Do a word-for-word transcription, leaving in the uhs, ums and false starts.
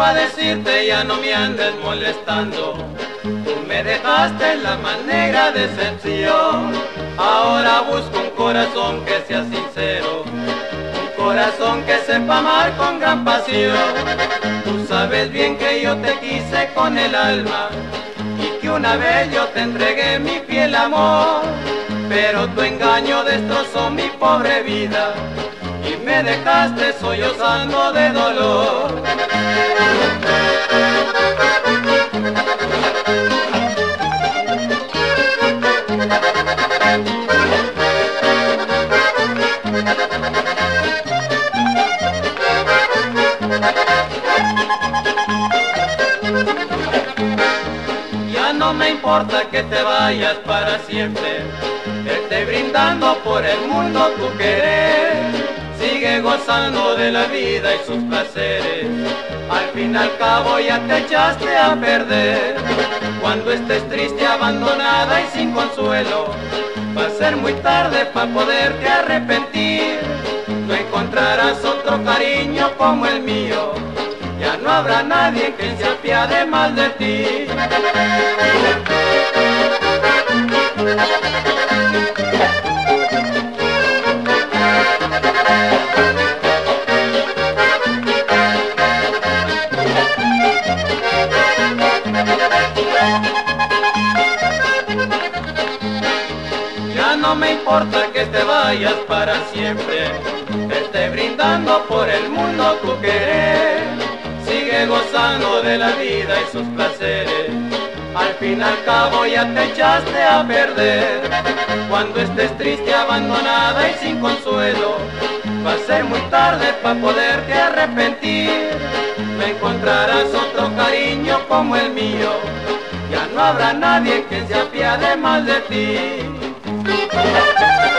a decirte, ya no me andes molestando. Tú me dejaste en la más negra decepción. Ahora busco un corazón que sea sincero, un corazón que sepa amar con gran pasión. Tú sabes bien que yo te quise con el alma y que una vez yo te entregué mi fiel amor, pero tu engaño destrozó mi pobre vida y me dejaste sollozando de dolor. Ya no me importa que te vayas para siempre, esté brindando por el mundo tu querer. Sigue gozando de la vida y sus placeres, al fin y al cabo ya te echaste a perder. Cuando estés triste, abandonada y sin consuelo, va a ser muy tarde para poderte arrepentir. No encontrarás otro cariño como el mío, ya no habrá nadie que se apiade más de ti. Ya no me importa que te vayas para siempre, esté brindando por el mundo tu querer. Sigue gozando de la vida y sus placeres, al fin y al cabo ya te echaste a perder. Cuando estés triste, abandonada y sin consuelo, va a ser muy tarde para poderte arrepentir. No encontrarás otro cariño como el mío, ya no habrá nadie que se apiade más de ti.